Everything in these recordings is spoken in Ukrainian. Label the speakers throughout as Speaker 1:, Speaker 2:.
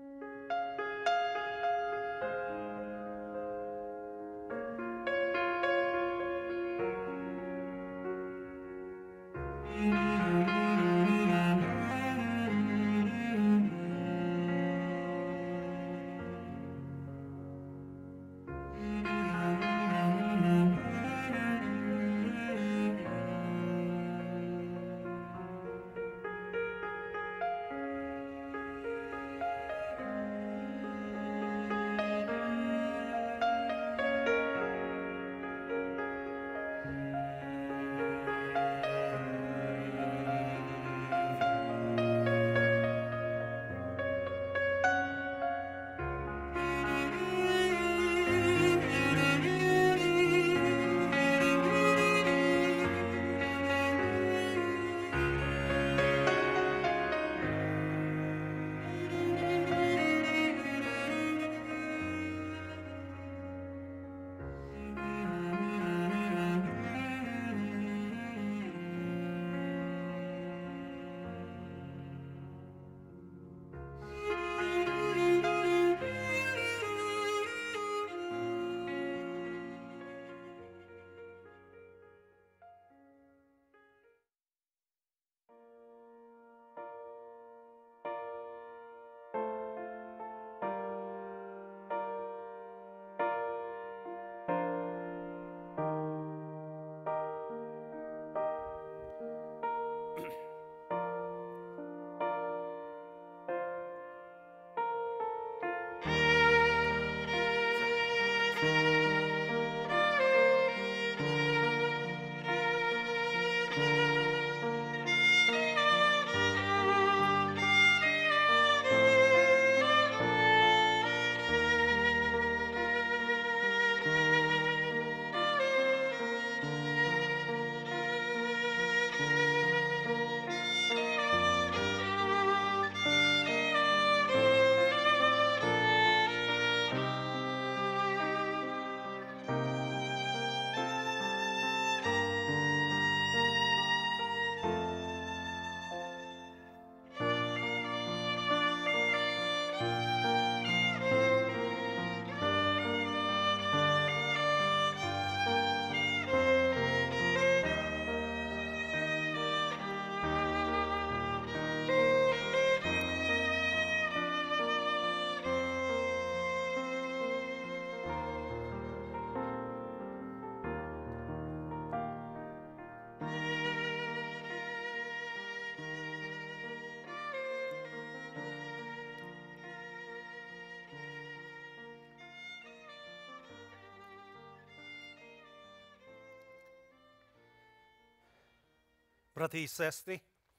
Speaker 1: Брати і сестри,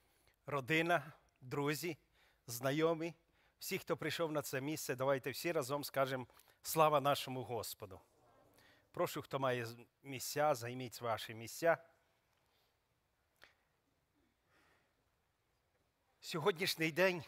Speaker 1: родина, друзі, знайомі, всі, хто прийшов на це місце, давайте всі разом скажемо «Слава нашому Господу». Прошу, хто має місця, займіть ваші місця. Сьогоднішній день,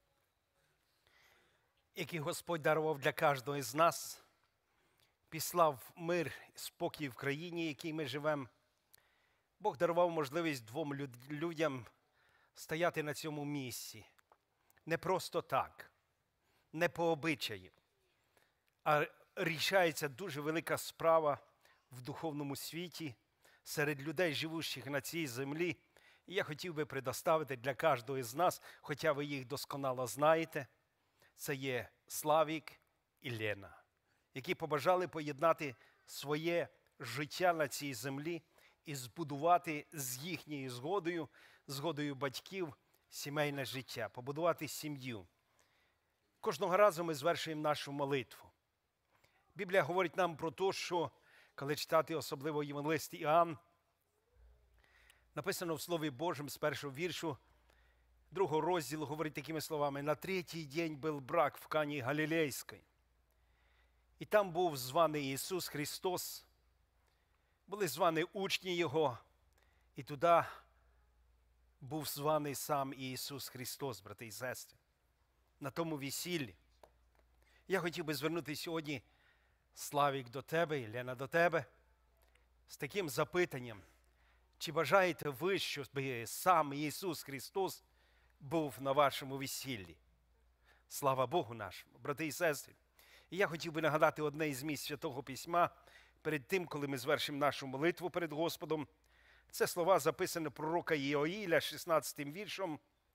Speaker 1: який Господь дарував для кожного з нас, післав мир, спокій в країні, в якій ми живемо. Бог дарував можливість двом людям стояти на цьому місці. Не просто так, не по обичаю, а рішається дуже велика справа в духовному світі серед людей, живущих на цій землі. І я хотів би предоставити для кожного з нас, хоча ви їх досконало знаєте, це є Славік і Лена, які побажали поєднати своє життя на цій землі і збудувати з їхньою згодою батьків, сімейне життя, побудувати сім'ю. Кожного разу ми звершуємо нашу молитву. Біблія говорить нам про те, що, коли читати особливо євангелист Іоанн, написано в Слові Божому з першого віршу, другого розділу, говорить такими словами: «На третій день був брак в Кані Галілейській, і там був званий Ісус Христос, були звані учні Його, і туди був званий сам Ісус Христос, брати і сестри, на тому весіллі». Я хотів би звернути сьогодні, Славік, до тебе і Лена до тебе, з таким запитанням: чи бажаєте ви, щоб сам Ісус Христос був на вашому весіллі? Слава Богу нашому, брати і сестри. І я хотів би нагадати одне із місць Святого Письма перед тим, коли ми звершимо нашу молитву перед Господом. Це слова записані пророка Іоїля, 16 віршом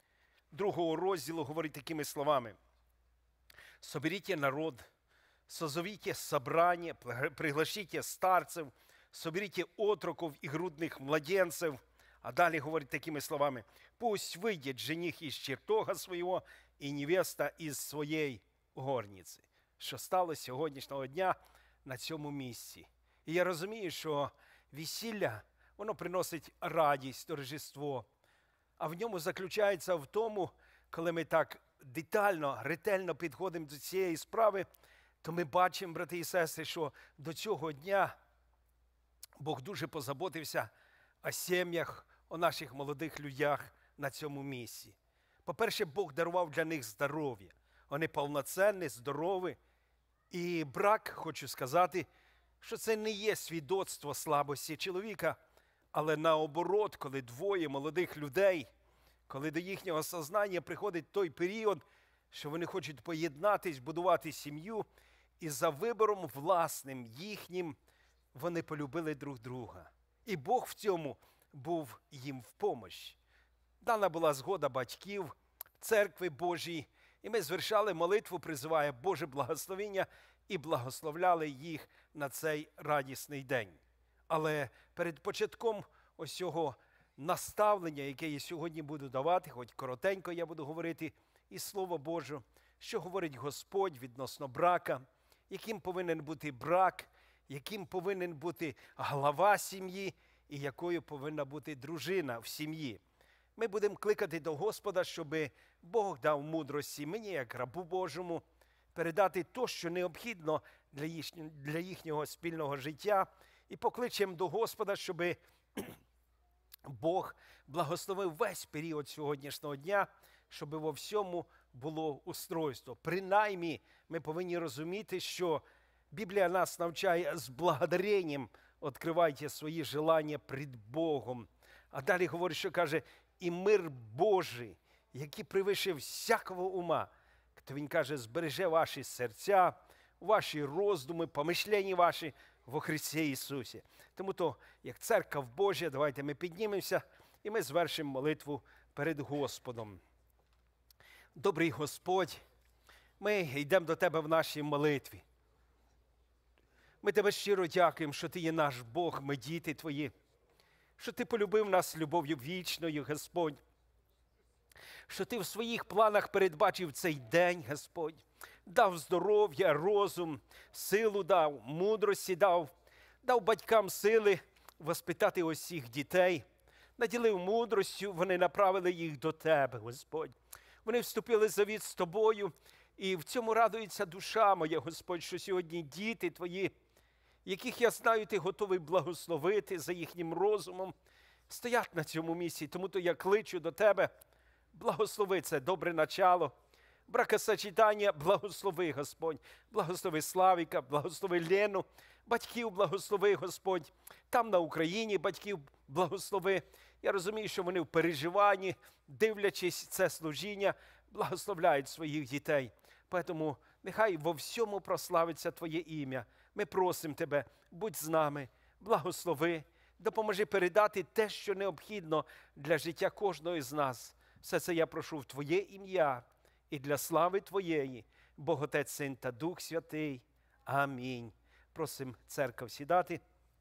Speaker 1: 2 розділу, говорить такими словами. «Соберите народ, созовите собрание, приглашите старцев, соберите отроков и грудных младенцев». А далі говорить такими словами. «Пусть выйдет жених из чертога своего і невеста із своєї горниці». Що сталося сьогоднішнього дня на цьому місці. І я розумію, що весілля, воно приносить радість, торжество. А в ньому заключається в тому, коли ми так детально, ретельно підходимо до цієї справи, то ми бачимо, брати і сестри, що до цього дня Бог дуже позаботився о сім'ях, о наших молодих людях на цьому місці. По-перше, Бог дарував для них здоров'я. Вони повноцінні, здорові. І брак, хочу сказати, що це не є свідоцтво слабості чоловіка, але наоборот, коли двоє молодих людей, коли до їхнього сознання приходить той період, що вони хочуть поєднатись, будувати сім'ю, і за вибором власним їхнім вони полюбили друг друга. І Бог в цьому був їм в помощь. Дана була згода батьків, церкви Божій, і ми звершали молитву, призиває Боже благословення, і благословляли їх на цей радісний день. Але перед початком ось цього наставлення, яке я сьогодні буду давати, хоч коротенько я буду говорити, і Слово Боже, що говорить Господь відносно брака, яким повинен бути брак, яким повинен бути глава сім'ї і якою повинна бути дружина в сім'ї. Ми будемо кликати до Господа, щоб Бог дав мудрості мені, як рабу Божому, передати те, що необхідно для їхнього спільного життя, і покличемо до Господа, щоб Бог благословив весь період сьогоднішнього дня, щоб во всьому було устройство. Принаймні, ми повинні розуміти, що Біблія нас навчає з благодаренням відкривайте свої желання пред Богом. А далі говорить, що каже, і мир Божий, який превише всякого ума, то він каже, збереже ваші серця, ваші роздуми, помишлення ваші во Христі Ісусі. Тому то, як церква Божа, давайте ми піднімемося і ми звершимо молитву перед Господом. Добрий Господь, ми йдемо до Тебе в нашій молитві. Ми Тебе щиро дякуємо, що Ти є наш Бог, ми діти Твої, що Ти полюбив нас любов'ю вічною, Господь, що Ти в своїх планах передбачив цей день, Господь, дав здоров'я, розум, силу дав, мудрості дав батькам сили воспитати усіх дітей, наділив мудростю, вони направили їх до Тебе, Господь. Вони вступили в завіт з Тобою, і в цьому радується душа моя, Господь, що сьогодні діти Твої, яких, я знаю, Ти готовий благословити за їхнім розумом, стоять на цьому місці. Тому то я кличу до Тебе, благослови це добре начало, бракосочетання, благослови, Господь, благослови Славіка, благослови Лену, батьків благослови, Господь, там на Україні батьків благослови. Я розумію, що вони в переживанні, дивлячись це служіння, благословляють своїх дітей. Тому нехай во всьому прославиться Твоє ім'я. Ми просимо Тебе, будь з нами, благослови, допоможи передати те, що необхідно для життя кожного з нас. Все це я прошу в Твоє ім'я і для слави Твоєї, Бог Отець, Син та Дух Святий. Амінь. Просимо церкву сідати.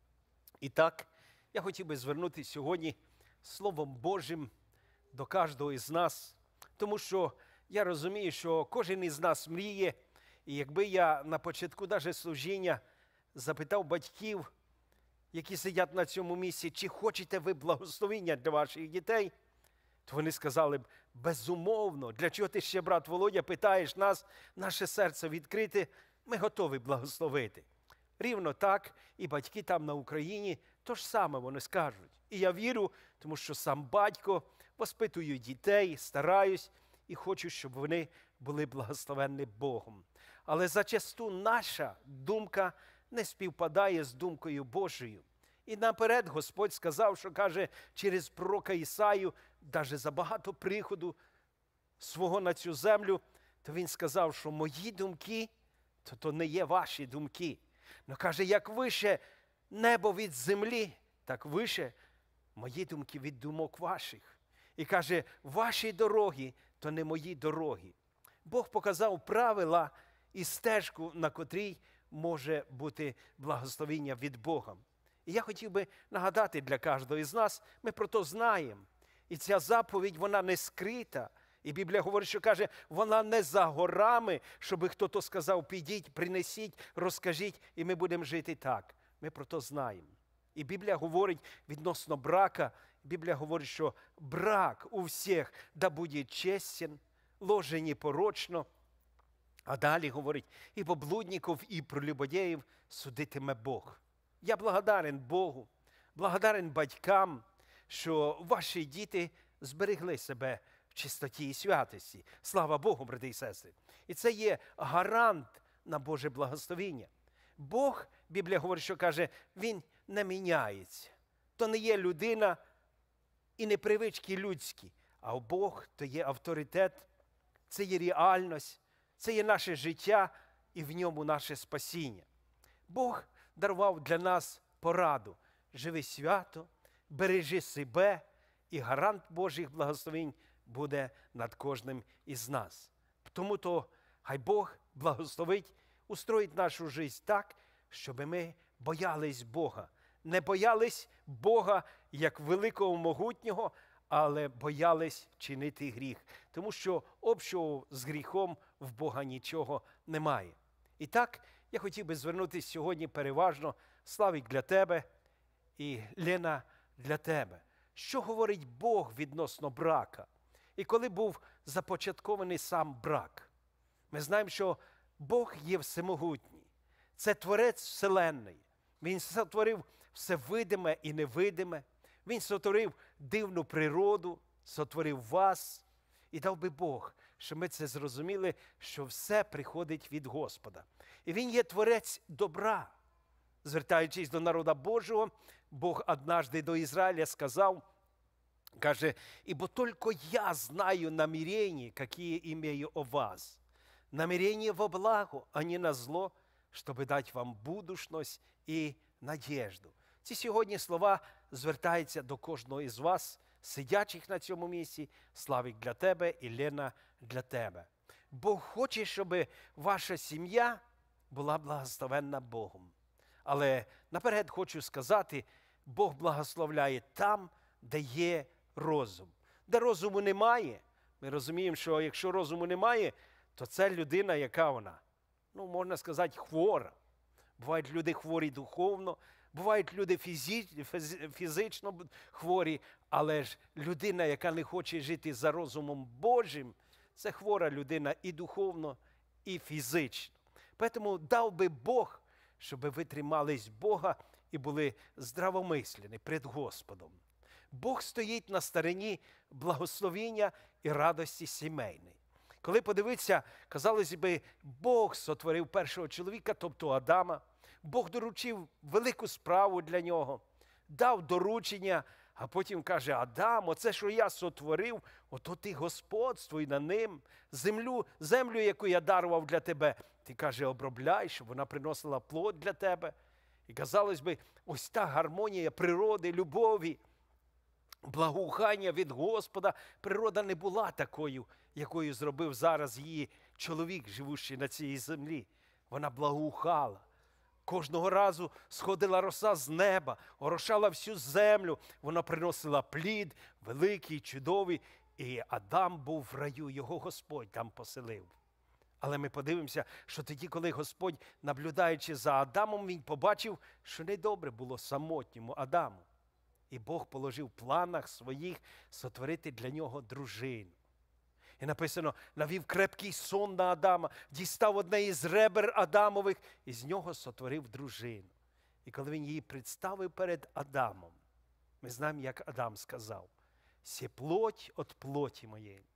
Speaker 1: І так, я хотів би звернутися сьогодні Словом Божим до кожного із нас, тому що я розумію, що кожен із нас мріє, і якби я на початку навіть служіння запитав батьків, які сидять на цьому місці, чи хочете ви благословення для ваших дітей, то вони сказали б, безумовно, для чого ти ще, брат Володя, питаєш нас, наше серце відкрите, ми готові благословити. Рівно так і батьки там на Україні, то ж саме вони скажуть. І я вірю, тому що сам батько воспитую дітей, стараюсь і хочу, щоб вони були благословенні Богом. Але зачасту наша думка не співпадає з думкою Божою. І наперед Господь сказав, що каже через пророка Ісаю, навіть за багато приходу свого на цю землю, то він сказав, що мої думки, то не є ваші думки. Но каже, як вище небо від землі, так вище мої думки від думок ваших. І каже, ваші дороги, то не мої дороги. Бог показав правила і стежку, на котрій може бути благословення від Бога. І я хотів би нагадати для кожного із нас, ми про то знаємо. І ця заповідь, вона не скрита. І Біблія говорить, що каже, вона не за горами, щоб хтось сказав, підіть, принесіть, розкажіть, і ми будемо жити так. Ми про то знаємо. І Біблія говорить відносно брака, Біблія говорить, що брак у всіх да буде честен, ложе непорочно. А далі говорить, і поблудників, і прелюбодеїв судитиме Бог. Я благодарен Богу, благодарен батькам, що ваші діти зберегли себе в чистоті і святості. Слава Богу, брати і сестри. І це є гарант на Боже благословіння. Бог, Біблія говорить, що каже, він не міняється. То не є людина і не привички людські, а Бог то є авторитет, це є реальність, це є наше життя і в ньому наше спасіння. Бог дарував для нас пораду. Живи свято, бережи себе, і гарант Божих благословень буде над кожним із нас. Тому то хай Бог благословить, устроїть нашу життя так, щоб ми боялись Бога. Не боялись Бога як великого могутнього, але боялись чинити гріх. Тому що общого з гріхом в Бога нічого немає. І так, я хотів би звернутися сьогодні переважно, Славік, для тебе і Лена для тебе. Що говорить Бог відносно брака? І коли був започаткований сам брак? Ми знаємо, що Бог є всемогутній. Це Творець Вселенної. Він сотворив все видиме і невидиме. Він сотворив дивну природу, сотворив вас. І дав би Бог, щоб ми це зрозуміли, що все приходить від Господа. І Він є Творець добра. Звертаючись до народа Божого, Бог однажды до Израиля сказав, каже, «Ибо только я знаю намерения, какие имею о вас. Намерения во благо, а не на зло, чтобы дать вам будущность і надіжду». Ці сьогодні слова звертаються до кожного із вас, сидячих на цьому місці. Славік для тебе і Лена для тебе. Бог хоче, щоб ваша сім'я була благословенна Богом. Але наперед хочу сказати, Бог благословляє там, де є розум. Де розуму немає, ми розуміємо, що якщо розуму немає, то це людина, яка вона? Ну, можна сказати, хвора. Бувають люди хворі духовно, бувають люди фізично хворі, але ж людина, яка не хоче жити за розумом Божим, це хвора людина і духовно, і фізично. Тому дав би Бог, щоб ви тримались Бога і були здравомислені перед Господом. Бог стоїть на стороні благословіння і радості сімейної. Коли подивитися, казалось би, Бог сотворив першого чоловіка, тобто Адама. Бог доручив велику справу для нього, дав доручення, а потім каже, Адам, оце, що я сотворив, ото ти господствуй на ним. Землю, яку я дарував для тебе, ти, каже, обробляй, щоб вона приносила плод для тебе. І, казалось би, ось та гармонія природи, любові, благоухання від Господа. Природа не була такою, якою зробив зараз її чоловік, живущий на цій землі. Вона благоухала. Кожного разу сходила роса з неба, орошала всю землю. Вона приносила плід, великий, чудовий. І Адам був в раю, його Господь там поселив. Але ми подивимося, що тоді, коли Господь, наблюдаючи за Адамом, він побачив, що недобре було самотньому Адаму. І Бог положив в планах своїх сотворити для нього дружину. І написано, навів крепкий сон на Адама, дістав одне із ребер Адамових, і з нього сотворив дружину. І коли він її представив перед Адамом, ми знаємо, як Адам сказав, «Се плоть от плоти моєї,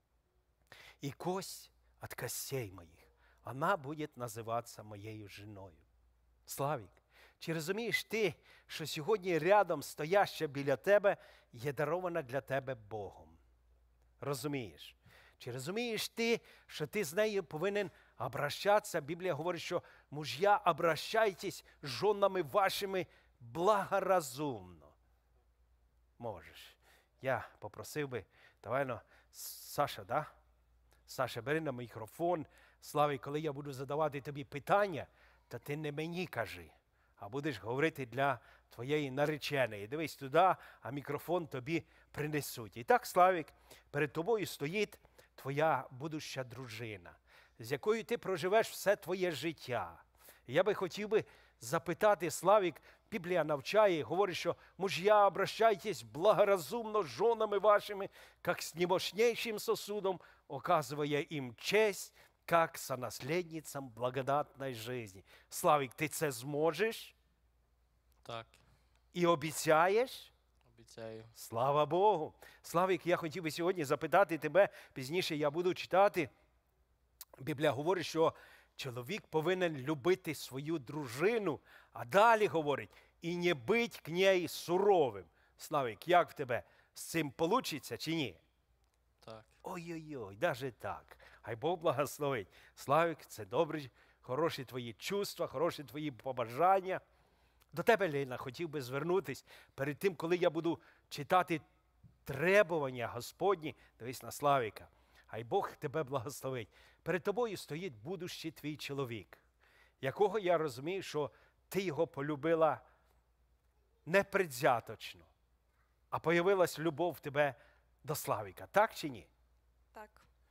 Speaker 1: і кость от костей моїх, вона буде називатися моєю жіною». Славік, чи розумієш ти, що сьогодні рядом стояща біля тебе є дарована для тебе Богом? Розумієш? Чи розумієш ти, що ти з нею повинен обращатися? Біблія говорить, що муж'я, обращайтесь з жонами вашими благоразумно. Можеш. Я попросив би, давай, ну, Саша, да? Саша, бери на мікрофон. Славі, коли я буду задавати тобі питання, то ти не мені кажи, а будеш говорити для твоєї нареченої. Дивись туди, а мікрофон тобі принесуть. І так, Славік, перед тобою стоїть твоя будуща дружина, з якою ти проживеш все твоє життя. І я би хотів би запитати, Славік, Біблія навчає, говорить, що мужья, обращайтесь благоразумно с женами вашими, как с немощнейшим сосудом, оказывая им честь, как сонаследницам благодатной жизни. Славік, ти це зможеш?
Speaker 2: Так,
Speaker 1: І обіцяєш?
Speaker 2: обіцяю.
Speaker 1: Слава Богу! Славік, я хотів би сьогодні запитати тебе, пізніше я буду читати. Біблія говорить, що чоловік повинен любити свою дружину, а далі говорить, і не бути к ній суровим. Славік, як в тебе з цим вийде чи ні?
Speaker 2: Так.
Speaker 1: Ой-ой-ой, навіть так. Хай Бог благословить. Славік, це добрі, хороші твої чувства, хороші твої побажання. До тебе, Ліна, хотів би звернутися перед тим, коли я буду читати требування Господні. Дивись на Славіка. Хай Бог тебе благословить. Перед тобою стоїть будущий твій чоловік, якого я розумію, що ти його полюбила не предвзяточно, а появилась любов в тебе до Славіка. Так чи ні?
Speaker 3: Так.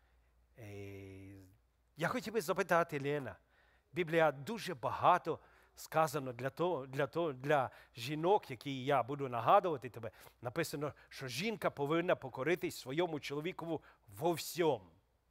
Speaker 1: Я хотів би запитати, Лена, Біблія дуже багато сказано для жінок, які я буду нагадувати тебе, написано, що жінка повинна покоритись своєму чоловікову во всьому.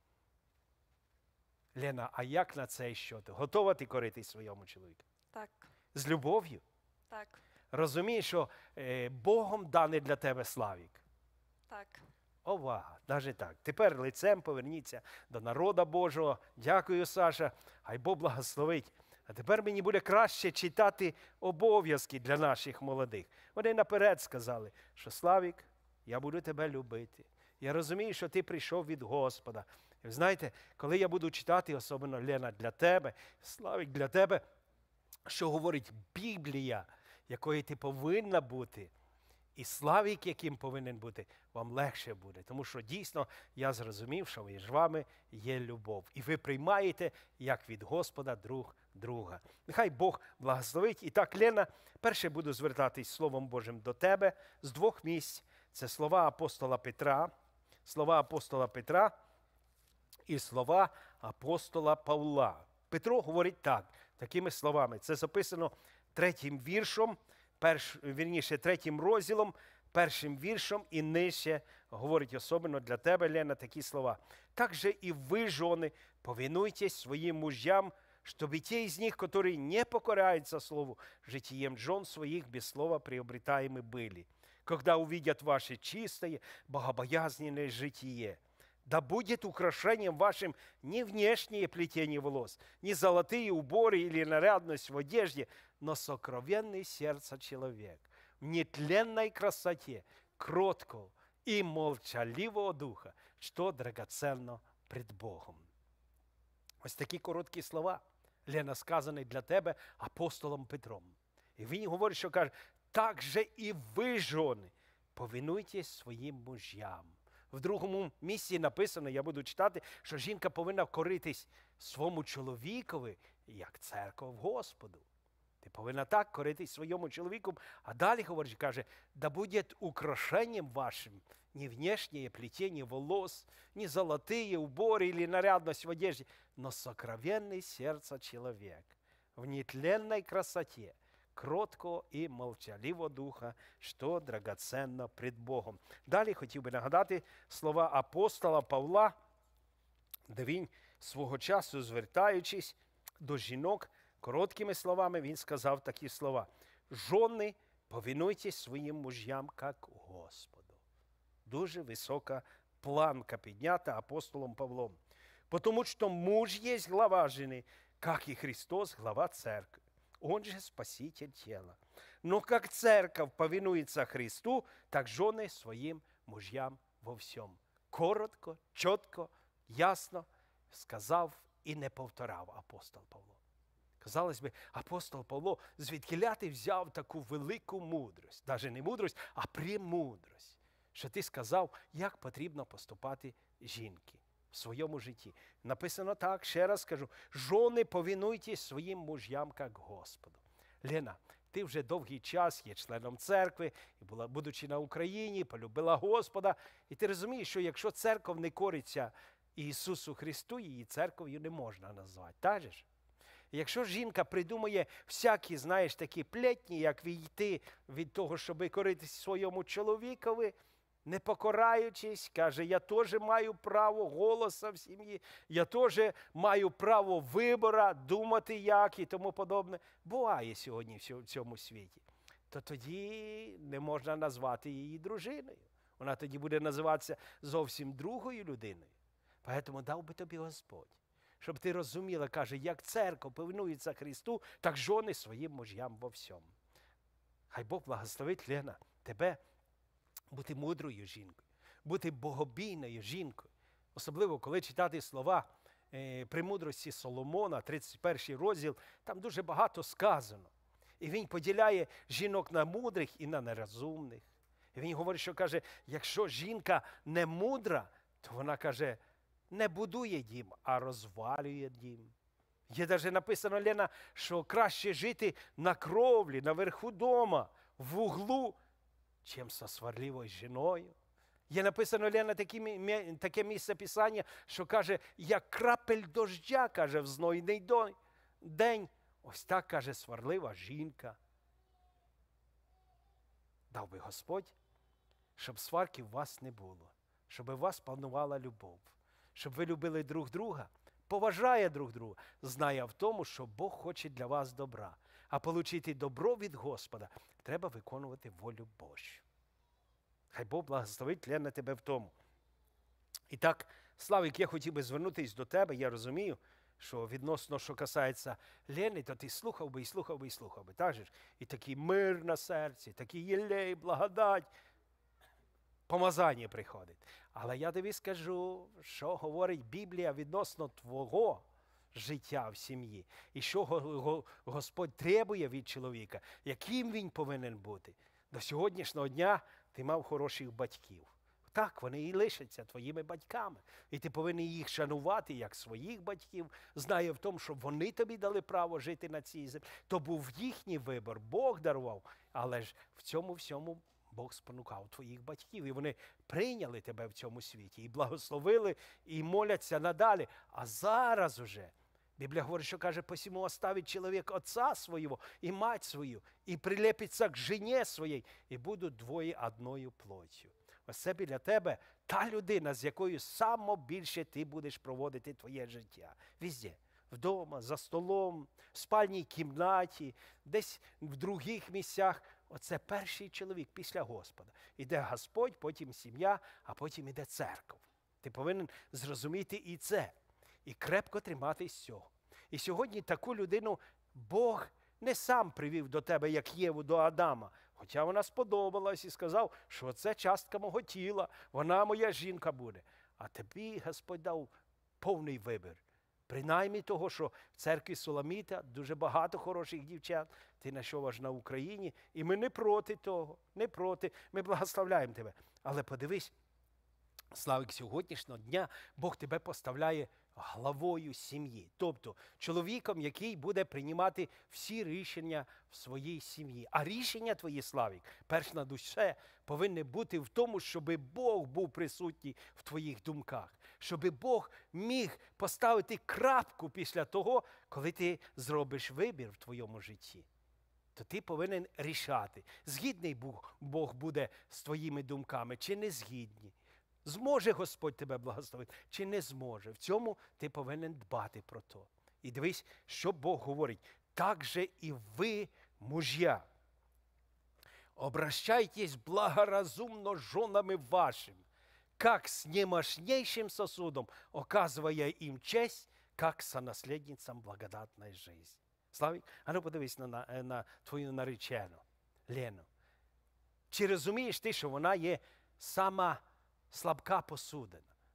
Speaker 1: Лена, а як на цей що? Готова ти коритись своєму чоловіку?
Speaker 3: Так.
Speaker 1: З любов'ю?
Speaker 3: Так.
Speaker 1: Розумієш, що Богом даний для тебе Славік?
Speaker 3: Так.
Speaker 1: Ова, навіть так. Тепер лицем поверніться до народа Божого. Дякую, Саша. Хай Бог благословить. А тепер мені буде краще читати обов'язки для наших молодих. Вони наперед сказали, що Славік, я буду тебе любити. Я розумію, що ти прийшов від Господа. І ви знаєте, коли я буду читати, особливо, Лена, для тебе, Славік, для тебе, що говорить Біблія, якою ти повинна бути, і Славік, яким повинен бути, вам легше буде. Тому що дійсно я зрозумів, що між вами є любов. І ви приймаєте, як від Господа, друг друга. Нехай Бог благословить. І так, Лена, перше буду звертатись Словом Божим до тебе з двох місць. Це слова апостола Петра і слова апостола Павла. Петро говорить так, такими словами. Це записано третім віршом, третім розділом, першим віршом і нижче говорить особливо для тебе, Лена, такі слова. «Так же и вы, жены, повинуйтесь своим мужьям, чтобы те из них, которые не покоряются слову, житием жен своих без слова приобретаемы были, когда увидят ваше чистое, богобоязненное житие. Да будет украшением вашим не внешнее плетение волос, не золотые уборы или нарядность в одежде, но сокровенный сердца человек, в нетленной красоте, кроткого и молчаливого духа, что драгоценно пред Богом». Ось такі короткі слова, Лена, сказані для тебе апостолом Петром. І він говорить, що каже, так же і ви, жони, повинуйтесь своїм мужям. В другому місці написано, я буду читати, що жінка повинна коритись своєму чоловікові, як церква в Господу. Ти повинна так коритись своєму чоловіку. А далі говорить, каже, да буде украшением вашим не внешнее плетение волос, не золотые уборы или нарядность в одежде, но сокровенный сердца человек в нетленной красоте, кроткого і молчаливого духа, що драгоценно пред Богом. Далі хотів би нагадати слова апостола Павла, де він свого часу, звертаючись до жінок, короткими словами, він сказав такі слова. «Жони, повинуйтесь своїм мужьям, як Господу». Дуже висока планка піднята апостолом Павлом. «Потому что муж есть глава жены, как и Христос глава церкви. Он же спаситель тела. Но как церковь повинуется Христу, так жены своим мужьям во всем». Коротко, чітко, ясно сказав і не повторав апостол Павло. Казалось би, апостол Павло звідкіля ти взяв таку велику мудрость, навіть не мудрость, а премудрость, що ти сказав, як потрібно поступати жінки в своєму житті. Написано так, ще раз скажу, жони, повинуйтесь своїм мужям, як Господу. Лена, ти вже довгий час є членом церкви, і будучи на Україні, полюбила Господа. І ти розумієш, що якщо церква не кориться Ісусу Христу, її церков'ю не можна назвати. Так же ж? Якщо жінка придумує всякі, знаєш, такі плетні, як війти від того, щоб коритись своєму чоловікові, не покораючись, каже, я теж маю право голоса в сім'ї, я теж маю право вибору, думати як і тому подобне. Буває сьогодні в цьому світі. То тоді не можна назвати її дружиною. Вона тоді буде називатися зовсім другою людиною. Тому дав би тобі Господь, щоб ти розуміла, каже, як церква повинується Христу, так жони своїм мужям во всьому. Хай Бог благословить, Лена, тебе бути мудрою жінкою, бути богобійною жінкою. Особливо, коли читати слова премудрості Соломона, 31 розділ, там дуже багато сказано. І він поділяє жінок на мудрих і на нерозумних. І він говорить, що каже, якщо жінка не мудра, то вона каже, не будує дім, а розвалює дім. Є навіть написано, Лена, що краще жити на кровлі, наверху дома, в углу, чим со сварливою жіною. Є написано, Лена, таке місце Писання, що каже, як крапель дождя, каже, в знойний день. Ось так, каже, сварлива жінка. Дав би Господь, щоб сварки у вас не було, щоб у вас панувала любов, щоб ви любили друг друга, поважає друг друга, знає в тому, що Бог хоче для вас добра. А отримати добро від Господа треба виконувати волю Божу. Хай Бог благословить, Лена, тебе в тому. І так, Славик, я хотів би звернутися до тебе, я розумію, що відносно, що касається Лени, то ти слухав би і слухав би і слухав би. Так же ж? І такий мир на серці, такий єлей, благодать, помазання приходить. Але я тобі скажу, що говорить Біблія відносно твого життя в сім'ї. І що Господь требує від чоловіка, яким він повинен бути. До сьогоднішнього дня ти мав хороших батьків. Так, вони і лишаться твоїми батьками. І ти повинен їх шанувати, як своїх батьків, знає в тому, що вони тобі дали право жити на цій землі. То був їхній вибір, Бог дарував. Але ж в цьому всьому Бог спонукав твоїх батьків. І вони прийняли тебе в цьому світі, і благословили, і моляться надалі. А зараз уже Біблія говорить, що каже, посему оставить чоловік отца свого і мать свою, і прилепиться к жені своїй, і будуть двоє одною плоттю. Ось це біля тебе та людина, з якою саме більше ти будеш проводити твоє життя. Везде. Вдома, за столом, в спальній кімнаті, десь в других місцях. Оце перший чоловік після Господа. Іде Господь, потім сім'я, а потім іде церква. Ти повинен зрозуміти і це. І крепко триматись цього. І сьогодні таку людину Бог не сам привів до тебе, як Єву до Адама. Хоча вона сподобалась і сказав, що це частка мого тіла, вона моя жінка буде. А тобі Господь дав повний вибір. Принаймні того, що в церкві Суламіта дуже багато хороших дівчат, ти знайшов аж на Україні, і ми не проти того, не проти, ми благословляємо тебе. Але подивись, Славик, сьогоднішнього дня Бог тебе поставляє главою сім'ї. Тобто чоловіком, який буде приймати всі рішення в своїй сім'ї. А рішення твої, Славик, перш над усе, повинні бути в тому, щоб Бог був присутній в твоїх думках. Щоб Бог міг поставити крапку після того, коли ти зробиш вибір в твоєму житті. То ти повинен рішати, згідний Бог буде з твоїми думками, чи не згідний. Зможе Господь тебе благословити, чи не зможе. В цьому ти повинен дбати про то. І дивись, що Бог говорить. Так же і ви, мужья, обращайтесь благоразумно с женами вашим, как с немощнейшим сосудом, оказывая им честь, как сонаследницам благодатной жизни. Славик, а ну подивись на твою наречену, Лену. Чи розумієш ти, що вона є сама слабка посудина?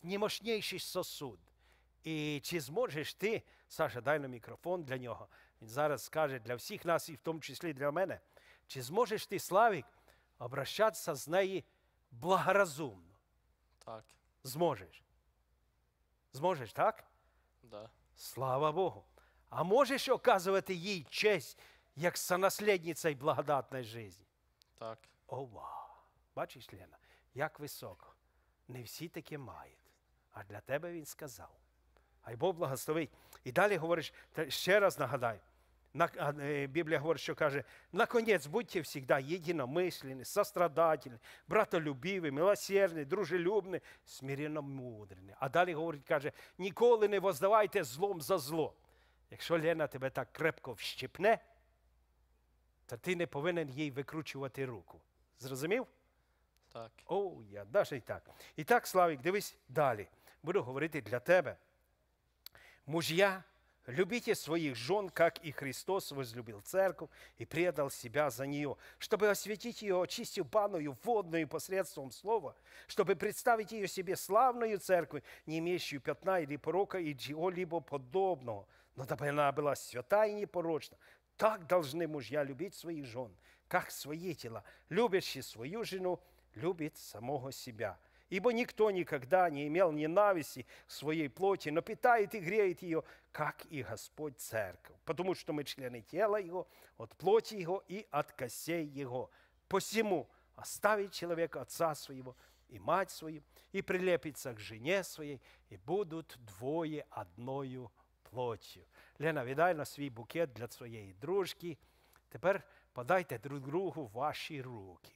Speaker 1: немощніший сосуд. І чи зможеш ти, Саша, дай на мікрофон для нього, він зараз скаже для всіх нас, і в тому числі для мене, чи зможеш ти, Славік, обращатися з нею благоразумно?
Speaker 2: Так.
Speaker 1: Зможеш. Зможеш, так?
Speaker 2: Да.
Speaker 1: Слава Богу. А можеш оказувати їй честь, як сонаслідниця й благодатної житті?
Speaker 2: Так.
Speaker 1: О, вау! Бачиш, Лена, як високо. Не всі таке мають. А для тебе він сказав. Хай Бог благословить. І далі говориш, ще раз нагадаю, Біблія говорить, що каже, наконець, будьте всегда єдиномисленні, сострадательні, братолюбиві, милосердні, дружелюбні, смиренно мудрені. А далі говорить, каже, ніколи не воздавайте злом за зло. Якщо Лена тебе так крепко вщипне, то ти не повинен їй викручувати руку. Зрозумів?
Speaker 2: Так.
Speaker 1: О, я навіть і так. І так, Славік, дивись далі. Буду говорити для тебе. Мужья, любите своих жен, как и Христос возлюбил церковь и предал себя за нее, чтобы осветить ее, очистив банную, водную посредством слова, чтобы представить ее себе славную церковь, не имеющую пятна или порока и чего-либо подобного, но дабы она была свята и непорочна. Так должны мужья любить своих жен, как свои тела. Любящий свою жену любит самого себя. Ибо никто никогда не имел ненависти к своей плоти, но питает и греет ее, как и Господь церковь. Потому что мы члены тела Его, от плоти Его и от костей Его. Посему оставит человек отца своего и мать свою, и прилепится к жене своей, и будут двое одною плотью. Лена, віддай на свій букет для своєї дружки. Тепер подайте друг другу ваші руки.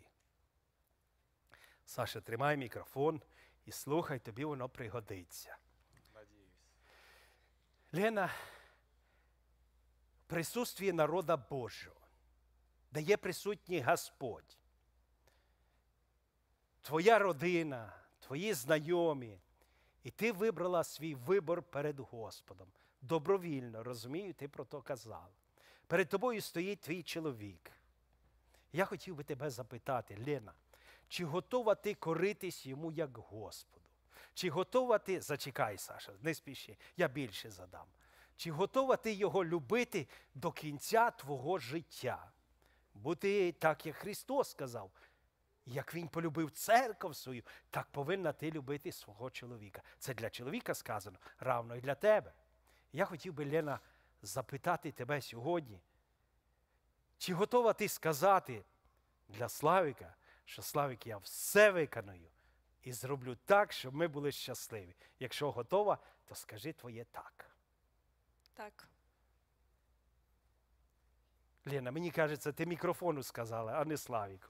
Speaker 1: Саша, тримай мікрофон і слухай, тобі воно пригодиться.
Speaker 2: Надіюсь.
Speaker 1: Лена, в присутстві народа Божого, де є присутній Господь, твоя родина, твої знайомі, і ти вибрала свій вибір перед Господом. Добровільно, розумію, ти про то казав. Перед тобою стоїть твій чоловік. Я хотів би тебе запитати, Лена, чи готова ти коритись йому як Господу? Чи готова ти, зачекай, Саша, не спіши, я більше задам. Чи готова ти його любити до кінця твого життя? Бути так, як Христос сказав, як Він полюбив церкву свою, так повинна ти любити свого чоловіка. Це для чоловіка сказано, равно і для тебе. Я хотів би, Лена, запитати тебе сьогодні, чи готова ти сказати для Славіка, що, Славік, я все виконую і зроблю так, щоб ми були щасливі. Якщо готова, то скажи твоє так.
Speaker 3: Так.
Speaker 1: Лена, мені кажеться, ти мікрофону сказала, а не Славіку.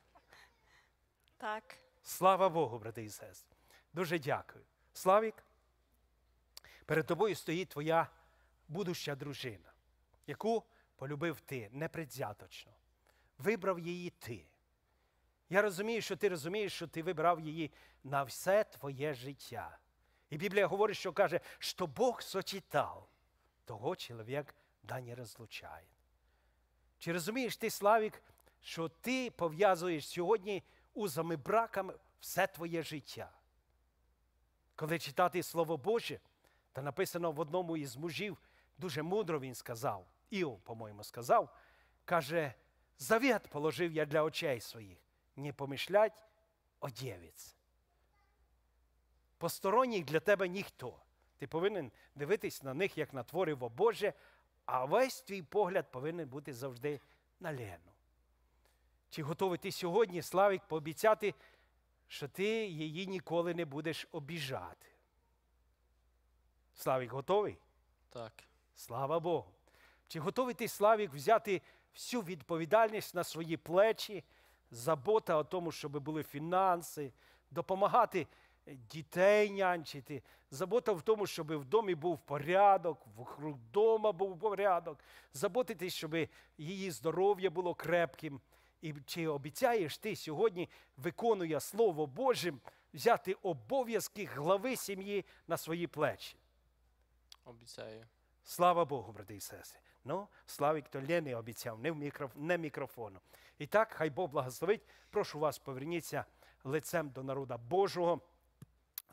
Speaker 3: Так.
Speaker 1: Слава Богу, брати і сестри. Дуже дякую. Славік, перед тобою стоїть твоя будуща дружина, яку полюбив ти непредвзяточно. Вибрав її ти. Я розумію, що ти вибрав її на все твоє життя. І Біблія говорить, що каже, що Бог сочетав, того чоловік да не розлучає. Чи розумієш ти, Славік, що ти пов'язуєш сьогодні узами браками все твоє життя? Коли читати Слово Боже, то написано в одному із мужів, дуже мудро він сказав, Іов, по-моєму, сказав, каже, завет положив я для очей своїх, не помишлять о дівиці. Посторонніх для тебе ніхто. Ти повинен дивитись на них, як на твориво Боже, а весь твій погляд повинен бути завжди на Лену. Чи готовий ти сьогодні, Славік, пообіцяти, що ти її ніколи не будеш обіжати? Славік, готовий?
Speaker 2: Так.
Speaker 1: Слава Богу. Чи готовий ти, Славік, взяти всю відповідальність на свої плечі, забота о тому, щоб були фінанси, допомагати дітей нянчити, забота в тому, щоб в домі був порядок, вокруг дома був порядок, заботитись, щоб її здоров'я було крепким. І чи обіцяєш ти сьогодні, виконує Слово Боже, взяти обов'язки глави сім'ї на свої плечі?
Speaker 2: Обіцяю.
Speaker 1: Слава Богу, брати і сестри. Ну, Славік то Лені обіцяв, не мікрофону. І так, хай Бог благословить. Прошу вас, поверніться лицем до народа Божого.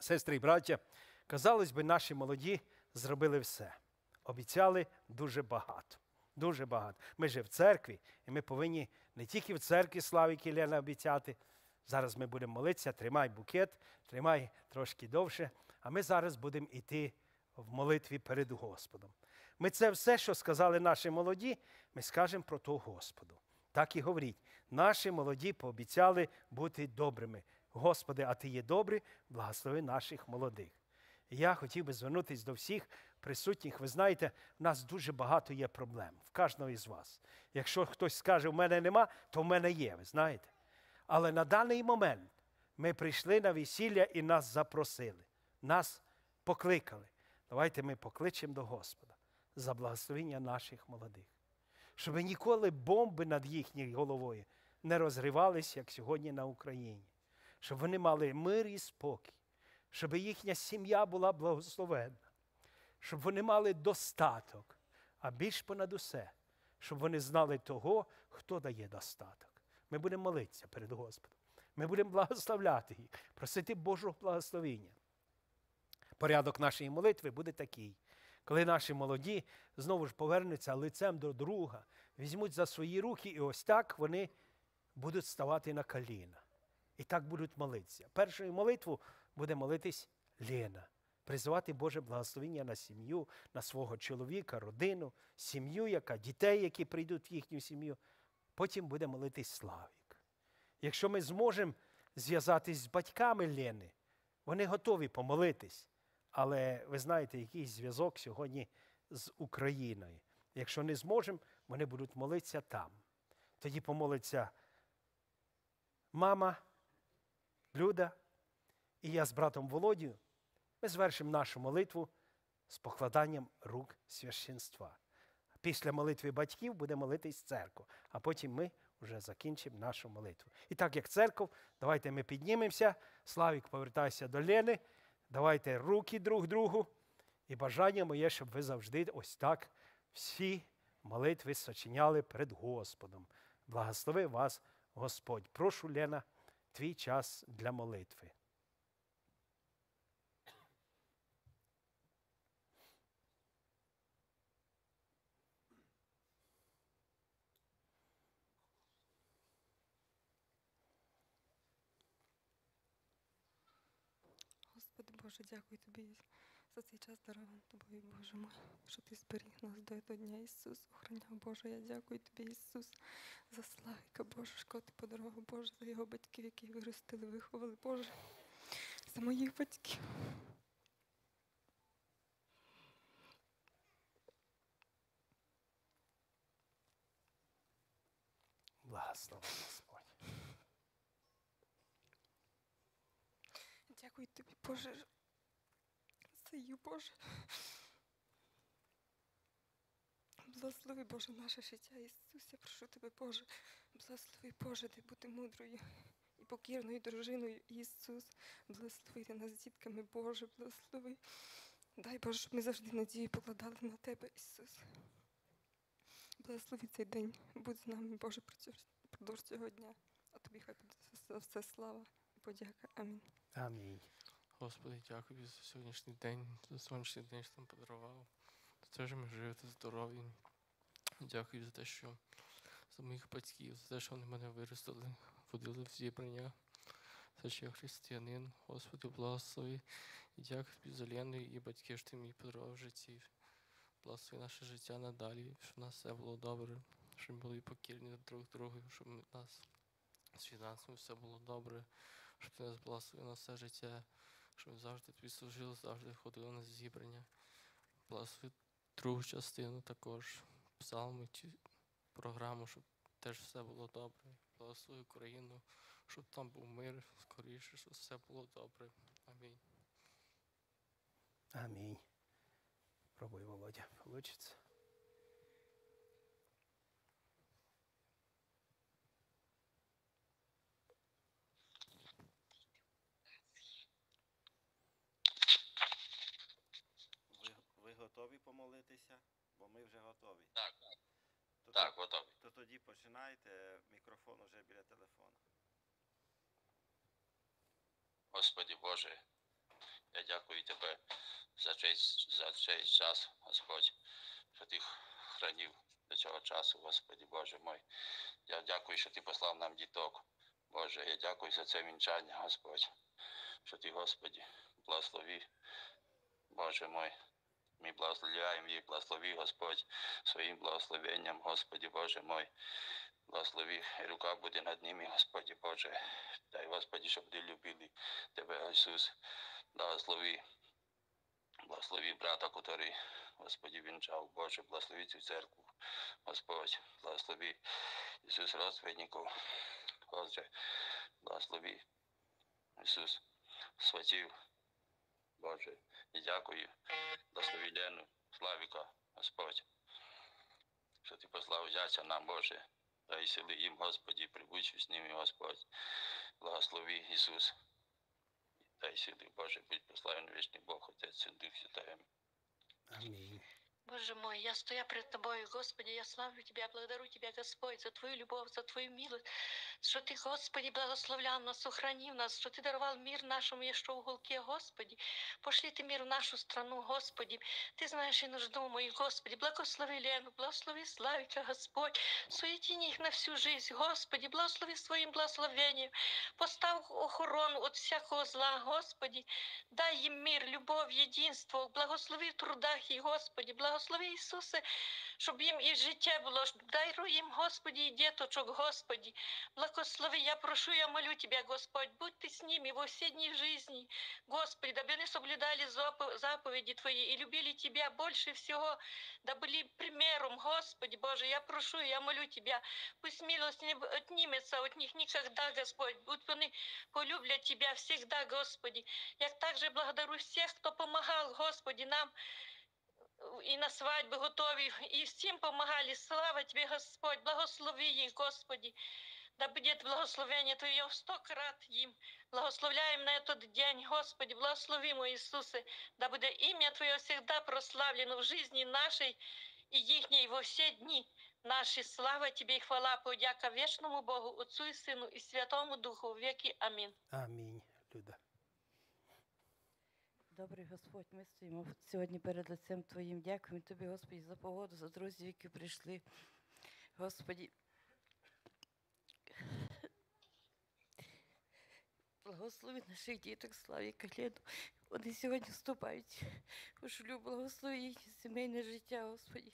Speaker 1: Сестри і браття, казалось би, наші молоді зробили все. Обіцяли дуже багато. Дуже багато. Ми ж в церкві, і ми повинні не тільки в церкві Славік Лена обіцяти. Зараз ми будемо молитися, тримай букет, тримай трошки довше, а ми зараз будемо йти в молитві перед Господом. Ми це все, що сказали наші молоді, ми скажемо про того Господу. Так і говоріть. Наші молоді пообіцяли бути добрими. Господи, а Ти є добрий, благослови наших молодих. І я хотів би звернутися до всіх присутніх. Ви знаєте, в нас дуже багато є проблем, в кожного із вас. Якщо хтось скаже, в мене нема, то в мене є, ви знаєте. Але на даний момент ми прийшли на весілля і нас запросили, нас покликали. Давайте ми покличемо до Господа за благословення наших молодих. Щоб ніколи бомби над їхньою головою не розривались, як сьогодні на Україні. Щоб вони мали мир і спокій. Щоб їхня сім'я була благословенна. Щоб вони мали достаток. А більш понад усе, щоб вони знали того, хто дає достаток. Ми будемо молитися перед Господом. Ми будемо благословляти їх, просити Божого благословення. Порядок нашої молитви буде такий. Коли наші молоді знову ж повернуться лицем до друга, візьмуть за свої руки і ось так вони будуть ставати на коліна. І так будуть молитися. Першою молитву буде молитись Лена. Призивати Боже благословення на сім'ю, на свого чоловіка, родину, сім'ю, дітей, які прийдуть в їхню сім'ю. Потім буде молитись Славік. Якщо ми зможемо зв'язатись з батьками Лени, вони готові помолитись. Але ви знаєте, який зв'язок сьогодні з Україною. Якщо не зможемо, вони будуть молитися там. Тоді помолиться мама, Люда і я з братом Володію. Ми звершимо нашу молитву з покладанням рук священства. Після молитви батьків буде молитись церква, а потім ми вже закінчимо нашу молитву. І так як церква, давайте ми піднімемося. Славік, повертайся до Лени. Давайте руки друг другу. І бажання моє, щоб ви завжди ось так всі молитви сочиняли перед Господом. Благослови вас Господь. Прошу, Лена, твій час для молитви.
Speaker 3: Господи Боже, дякую Тобі за цей час дарований Тобою, Боже мой, що Ти зберіг нас до цього дня, Ісус. Охороняв, Боже, я дякую Тобі, Ісус, за Славіка, Боже, що Ти подарував, Боже, за його батьків, які виростили, виховали, Боже, за моїх батьків.
Speaker 1: Благослови, Господь.
Speaker 3: Дякую Тобі, Боже, за їх, Боже. Благослови, Боже, наше життя, Ісус, я прошу Тебе, Боже, благослови, Боже, Ти бути мудрою і покірною дружиною, Ісус. Благослови нас з дітками, Боже, благослови. Дай, Боже, щоб ми завжди надію покладали на Тебе, Ісус. Благослови цей день, будь з нами, Боже, продовж цього дня. А Тобі хай буде за все слава і подяка. Амінь.
Speaker 1: Амінь.
Speaker 2: Господи, дякую за сьогоднішній день, за сонячний день, що нам подарував. За те, що ми живі та здорові. Дякую за те, що за моїх батьків, за те, що вони мене виростили, водили в зібрання. За те, що я християнин. Господи, благослови. І дякую тобі за Лену і батьків, що ти мені подарував в житті. Благослови наше життя надалі, щоб у нас все було добре, щоб ми були покірні друг другу, щоб у нас з фінансами все було добре, щоб ти нас благословив на все життя, щоб ми завжди тобі служили, завжди ходили на зібрання. Благослови другу частину також, псалми, програму, щоб теж все було добре. Благослови Україну, щоб там був мир скоріше, щоб все було добре. Амінь.
Speaker 1: Амінь. Пробуй, Володя, получится.
Speaker 4: Ви готові помолитися? Бо ми вже готові.
Speaker 5: Так,
Speaker 4: То,
Speaker 5: так, готовий.
Speaker 4: то тоді починайте, мікрофон уже біля телефону.
Speaker 5: Господи Боже, Я дякую Тебе за цей час, Господь, що Ти хранив до цього часу, Господи, Боже мой. Я дякую, що Ти послав нам діток. Боже, я дякую за це вінчання, Господь, що Ти, Господи, благослови, Боже мой. Ми благословляємо їх, благослови, Господь, своїм благословенням, Господи, Боже мой. Благослови, і рука буде над ними, Господи, Боже. Дай, Господи, щоб вони любили Тебе, Ісус. Благослови брата, який, Господи, вінчав, Боже, благослови цю церкву, Господь, благослови Ісус родственників, Боже, благослови Ісус сватів, Боже, і дякую, благослови Лену, Славіка, Господь, що Ти послав зятя нам, Боже, дай сили їм, Господи, прибудь з ними, Господь, благослови Ісус. Дай сили, Боже, будь прославлений вічний Бог, Отець, Син, Дух Святой.
Speaker 1: Амінь.
Speaker 6: Боже мой, я стою пред Тобою, Господи, я славлю Тебя, благодарю Тебя, Господь, за Твою любовь, за Твою милость, что Ты, Господи, благословлял нас, сохранил нас, что Ты даровал мир нашему еще в уголке, Господи. Пошли Ты мир в нашу страну, Господи. Ты знаешь и нужду мою, Господи. Благослови Лену, благослови Славика, Господь. Суетини их на всю жизнь, Господи. Благослови своим благословением. Постав охорону от всякого зла, Господи. Дай им мир, любовь, единство. Благослови в трудах их, Господи. Благослови Ісусе, щоб їм і життя було. Дай їм, Господи, і діточок, Господи. Благослови, я прошу, я молю Тебя, Господь, будь Ты с ними во все дни жизни. Господи, дабы они соблюдали заповеди Твои и любили Тебя больше всего, да были примером, Господи, Боже, я прошу, я молю Тебя, пусть милость не отнимется от них никогда, Господь, будь они полюблят Тебя всегда, Господи. Я также благодарю всех, кто помогал, Господи, нам и на свадьбы готові, и всем помогали. Слава Тебе, Господь, благослови их, Господи. Да будет благословение Твое в 100 крат им. Благословляем на этот день, Господи, благослови мой Иисусе. Да будет имя Твое всегда прославлено в жизни нашей и ихней во все дни наши. Слава Тебе и хвала, подяка вечному Богу, Отцу и Сыну и Святому Духу, в веки. Аминь.
Speaker 1: Амінь. Люда.
Speaker 7: Добрий Господь, ми стоїмо сьогодні перед лицем Твоїм. Дякуємо Тобі, Господи, за погоду, за друзів, які прийшли. Господи, благослови наших діток, Славіка, Лену. Вони сьогодні вступають у шлюб. Благослови їхнє сімейне життя, Господи.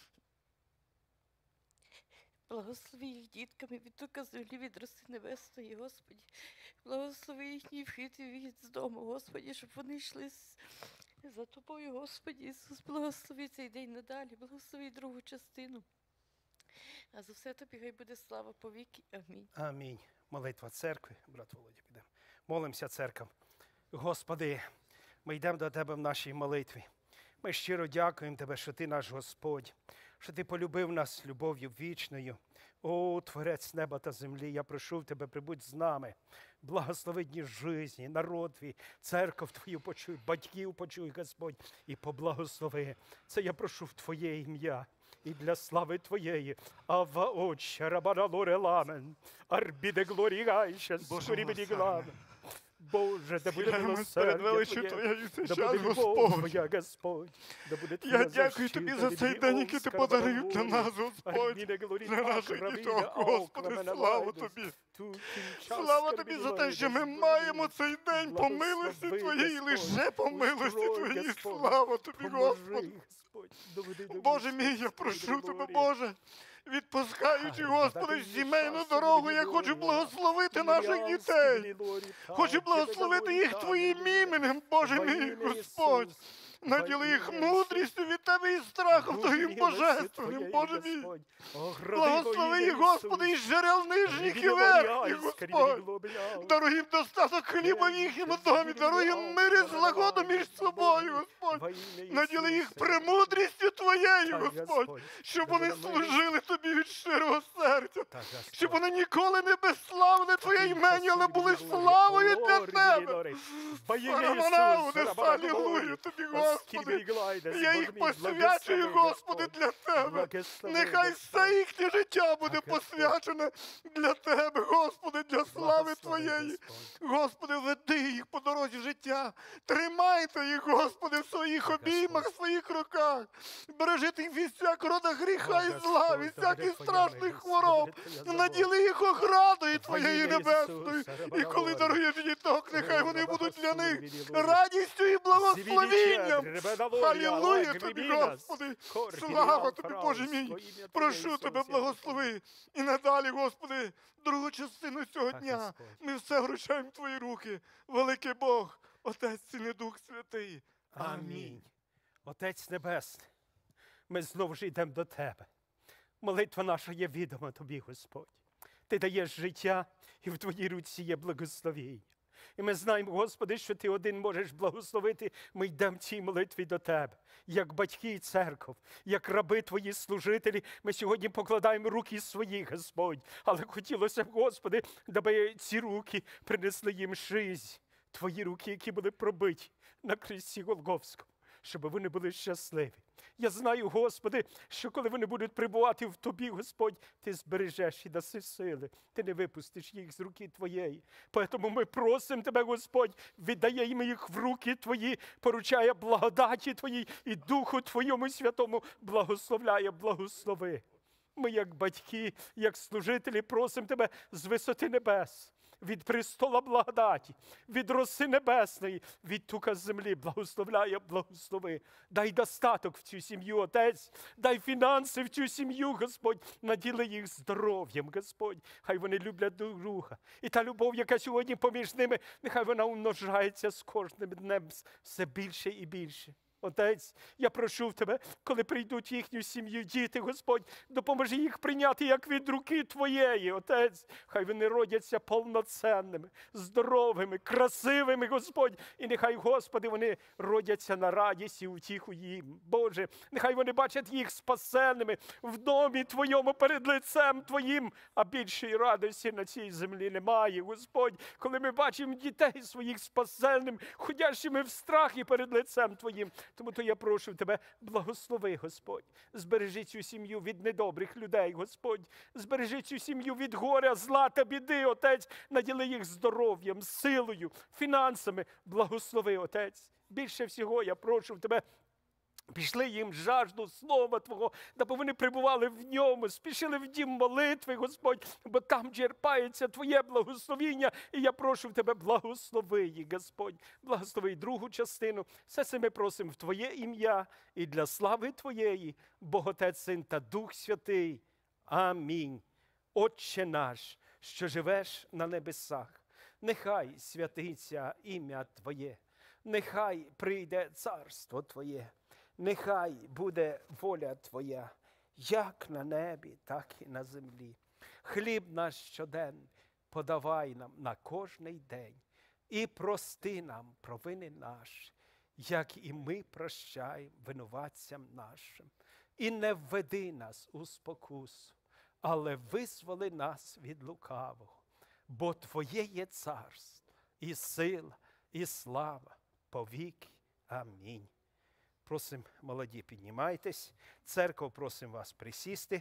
Speaker 7: Благослови їх дітками від тока землі, від роси небесної, Господи. Благослови їхній вхід і вихід з дому, Господи, щоб вони йшли за Тобою, Господи. Ісус, благослови цей день надалі, благослови другу частину. А за все Тобі хай буде слава повіки. Амінь.
Speaker 1: Амінь. Молитва церкви, брат Володя, підемо. Молимося, церква. Господи, ми йдемо до Тебе в нашій молитві. Ми щиро дякуємо Тебе, що Ти наш Господь, що Ти полюбив нас любов'ю вічною. О, Творець неба та землі, я прошу Тебе, прибудь з нами. Благослови дні житті, народ Твій, церков Твою почуй, батьків почуй, Господь, і поблагослови. Це я прошу в Твоє ім'я. І для слави Твоєї, Авва Отче, Рабана Лореламен, Арбіде Глорігайше, Скорібіді Гламен. Боже, да буде милосердя Твоє, да буде любов Твоя, Господь, да буде Твоя
Speaker 8: Я дякую Тобі за цей день, який Ти подарив для нас, Господь, для наших діток, Господи, слава Тобі. Слава Тобі за те, що ми маємо цей день по милості Твоїй, лише по милості Твоїй. Слава Тобі, Господи. Боже мій, я прошу Тебе, Боже, відпускаючи, Господи, сімейну дорогу, я хочу благословити наших дітей. Хочу благословити їх Твоїм іменем, Боже мій, Господь. Наділи їх мудрістю від Тебе і страхом Твоїм божественним, Боже мій. Благослови їх, Господи, із джерел нижніх і верхніх, Господь. Даруй їм достаток хліба в їхньому домі, даруй їм мир і злагоду між собою, Господь. Наділи їх премудрістю Твоєю, Господь, щоб вони служили Тобі від щирого серця, щоб вони ніколи не безславили Твоє ім'я, але були славою для Тебе. Алілуя Тобі, Господи. Господи. Я їх посвячую, Господи, для Тебе. Нехай все їхнє життя буде посвячене для Тебе, Господи, для слави Твоєї. Господи, веди їх по дорозі життя. Тримайте їх, Господи, в своїх обіймах, в своїх руках. Бережи їх від всякого роду гріха і зла, від всяких страшних хвороб. Наділи їх охраною Твоєю небесною. І коли даруєш діток, нехай вони будуть для них радістю і благословінням. Халілуя Тобі, Господи. Слава Тобі, Боже мій. Прошу Тебе, благослови. І надалі, Господи, другу частину цього дня ми все вручаємо в Твої руки. Великий Бог, Отець, Син і Дух Святий.
Speaker 1: Амінь. Отець Небесний, ми знову ж йдемо до Тебе. Молитва наша є відома Тобі, Господь. Ти даєш життя, і в Твоїй руці є благословіння. І ми знаємо, Господи, що Ти один можеш благословити. Ми йдемо в цій молитві до Тебе. Як батьки і церков, як раби Твої служителі, ми сьогодні покладаємо руки свої, Господь. Але хотілося б, Господи, даби ці руки принесли їм жизнь. Твої руки, які були пробиті на хресті Голгофському, щоб вони були щасливі. Я знаю, Господи, що коли вони будуть перебувати в Тобі, Господь, Ти збережеш і даси сили. Ти не випустиш їх з руки Твоєї. Тому ми просимо Тебе, Господь, віддаємо їх в руки Твої, поручає благодаті Твоїй і Духу Твоєму Святому благословляє, благослови. Ми, як батьки, як служителі, просимо Тебе з висоти небес, від престола благодаті, від роси небесної, від тука землі, благословляє, благослови. Дай достаток в цю сім'ю, Отець, дай фінанси в цю сім'ю, Господь, наділи їх здоров'ям, Господь. Хай вони люблять друг друга. І та любов, яка сьогодні поміж ними, нехай вона умножається з кожним днем все більше і більше. Отець, я прошу в Тебе, коли прийдуть в їхню сім'ю діти, Господь, допоможи їх прийняти, як від руки Твоєї, Отець. Хай вони родяться повноцінними, здоровими, красивими, Господь. І нехай, Господи, вони родяться на радість і утіху їм. Боже, нехай вони бачать їх спасенними в домі Твоєму перед лицем Твоїм. А більшої радості на цій землі немає, Господь. Коли ми бачимо дітей своїх спасенним, ходящими в страхі перед лицем Твоїм. Тому то я прошу Тебе, благослови, Господь. Збережи цю сім'ю від недобрих людей, Господь. Збережи цю сім'ю від горя, зла та біди, Отець. Наділи їх здоров'ям, силою, фінансами. Благослови, Отець. Більше всього я прошу Тебе, пішли їм жажду Слова Твого, даби вони прибували в ньому, спішили в дім молитви, Господь, бо там черпається Твоє благословіння, і я прошу в Тебе, благослови їх, Господь, благослови другу частину. Все це ми просимо в Твоє ім'я і для слави Твоєї, Бог Отець, Син та Дух Святий. Амінь. Отче наш, що живеш на небесах, нехай святиться ім'я Твоє, нехай прийде царство Твоє. Нехай буде воля Твоя, як на небі, так і на землі. Хліб наш щоденний подавай нам на кожний день. І прости нам провини наші, як і ми прощаємо винуватцям нашим. І не введи нас у спокусу, але визволи нас від лукавого. Бо Твоє є царство, і сила, і слава повіки. Амінь. Просим, молоді, піднімайтесь. Церков, просим вас присісти.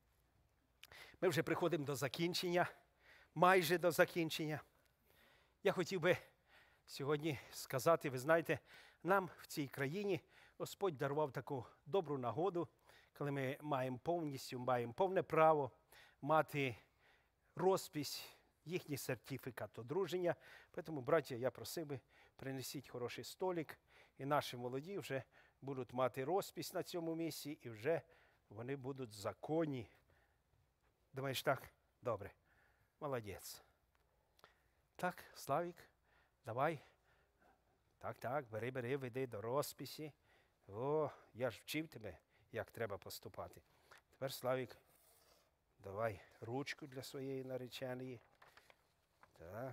Speaker 1: Ми вже приходимо до закінчення, майже до закінчення. Я хотів би сьогодні сказати, ви знаєте, нам в цій країні Господь дарував таку добру нагоду, коли ми маємо повне право мати розпись, їхній сертифікат одруження. Тому, браття, я просив би, принесіть хороший столик, і наші молоді вже будуть мати розпись на цьому місці, і вже вони будуть законні. Думаєш так? Добре. Молодець. Так, Славік, давай. Так, бери, веди до розписі. О, я ж вчив тебе, як треба поступати. Тепер, Славік, давай ручку для своєї нареченої. Так.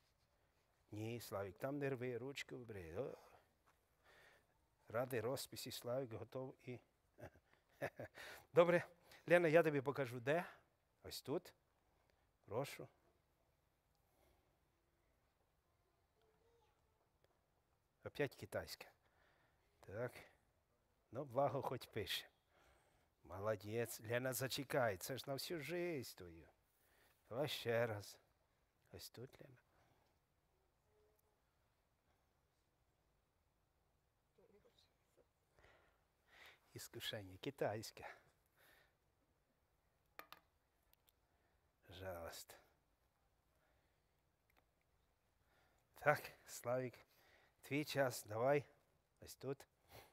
Speaker 1: Ні, Славік, там не рви, ручку бери. О. Ради розписі, Славік, готов і... Добре. Лена, я тобі покажу, де. Ось тут. Прошу. Опять китайське. Так. Ну, благо хоч пише. Молодець. Лена, зачекай, це ж на всю жизнь твою. Давай ще раз. Ось тут, Лена. Іскушення китайське. Пожалуйста. Так, Славік, твій час, давай. Ось тут.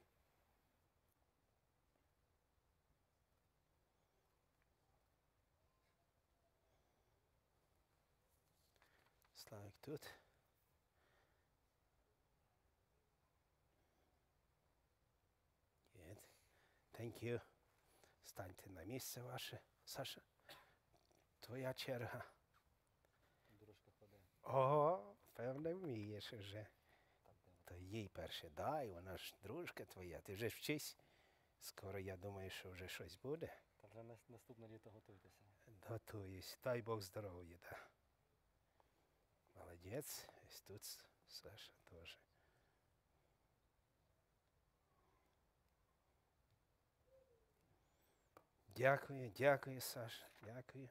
Speaker 1: Славік тут. Good. Thank you. Станьте на місце ваше. Саша, твоя черга. О, певне, вмієш вже. То їй перше дай, вона ж дружка твоя. Ти вже вчись. Скоро, я думаю, що вже щось буде.
Speaker 9: Та вже наступне літо готуйтеся.
Speaker 1: Готуюсь. Дай Бог здоров'я, да. Молодець. Ось тут Саша теж. Дякую, дякую, Саша. Дякую.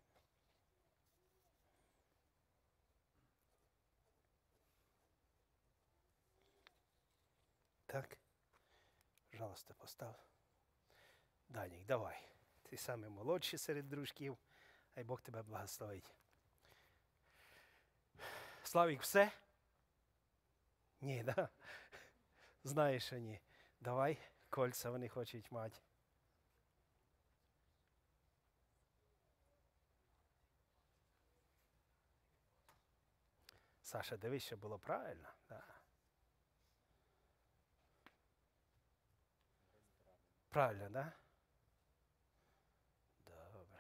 Speaker 1: Так. Пожалуйста, постав. Данік, давай. Ти самий молодший серед дружків. Хай Бог тебе благословить. Славік, все? Ні, да? Знаєш, що ні. Давай, кольця вони хочуть мати. Саша, дивись, що було правильно. Да. Правильно, да? Добре.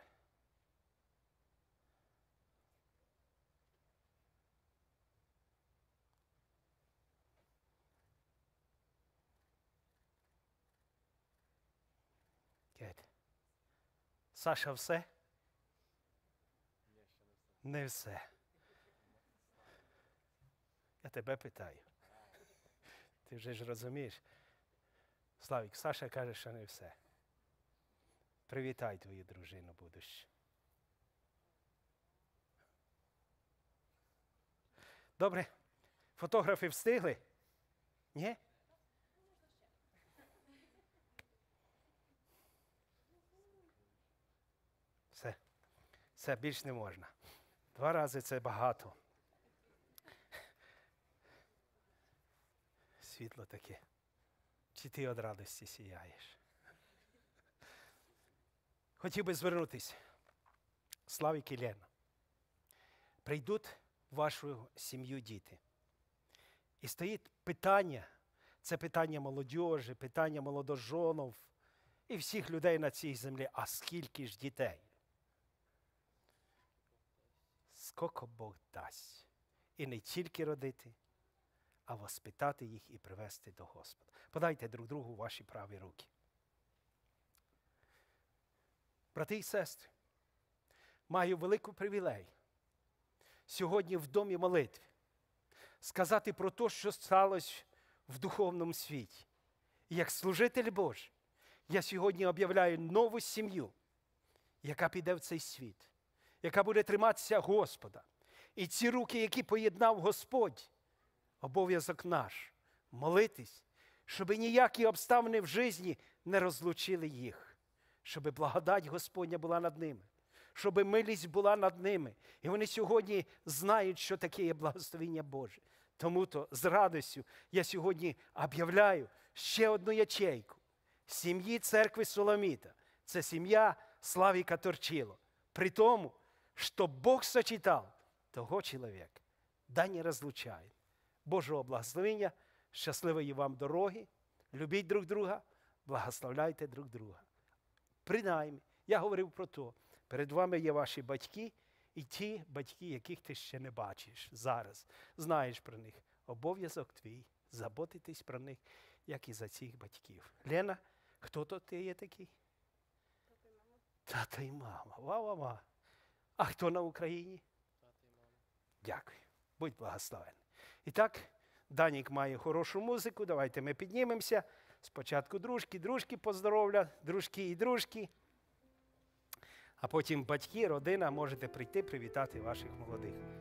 Speaker 1: Good. Саша, все? Не все. Я тебе питаю. Ти вже ж розумієш. Славік, Саша каже, що не все. Привітай твою дружину будущу. Добре. Фотографи встигли? Ні? Все. Все, більш не можна. 2 рази це багато. Світло таке. Чи ти від радості сіяєш? Хотів би звернутися. Славік і Лена. Прийдуть в вашу сім'ю діти. І стоїть питання, це питання молодіжі, питання молодожонів і всіх людей на цій землі. А скільки ж дітей? Скільки Бог дасть. І не тільки родити, а воспитати їх і привести до Господа. Подайте друг другу ваші праві руки. Брати і сестри, маю велику привілей сьогодні в домі молитви сказати про те, що сталося в духовному світі. І як служитель Божий, я сьогодні об'являю нову сім'ю, яка піде в цей світ, яка буде триматися Господа. І ці руки, які поєднав Господь, обов'язок наш – молитись, щоб ніякі обставини в житті не розлучили їх, щоб благодать Господня була над ними, щоб милість була над ними. І вони сьогодні знають, що таке є благословення Боже. Тому-то з радістю я сьогодні об'являю ще одну ячейку сім'ї церкви Соломіта. Це сім'я Славіка Торчило. При тому, що Бог сочетав того чоловіка, да не розлучає. Божого благословення, щасливої вам дороги, любіть друг друга, благословляйте друг друга. Принаймні, я говорив про те, перед вами є ваші батьки і ті батьки, яких ти ще не бачиш зараз. Знаєш про них. Обов'язок твій заботитись про них, як і за цих батьків. Лена, хто то ти є такий? Тато і мама. Ва-ва-ва. А хто на Україні?
Speaker 2: Тато і мама.
Speaker 1: Дякую. Будь благословений. І так, Данік має хорошу музику, давайте ми піднімемося. Спочатку дружки поздоровлять, дружки і дружки. А потім батьки, родина, можете прийти привітати ваших молодих.